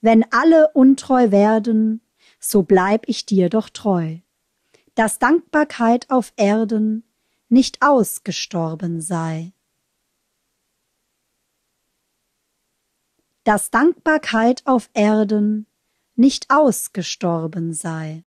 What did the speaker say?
Wenn alle untreu werden, so bleib ich dir doch treu, dass Dankbarkeit auf Erden nicht ausgestorben sei. Dass Dankbarkeit auf Erden nicht ausgestorben sei.